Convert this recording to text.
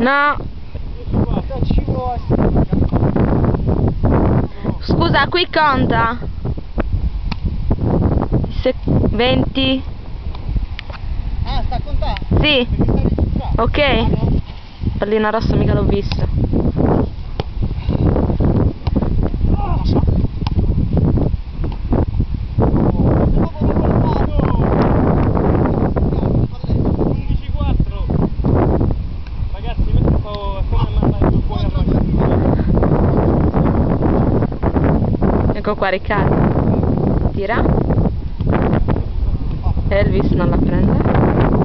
No. Scusa, qui conta. 20. Ah, sta a contare? Sì. Ok. Pallina rossa mica l'ho vista. Ecco qua Riccardo. Tira. Elvis non la prende.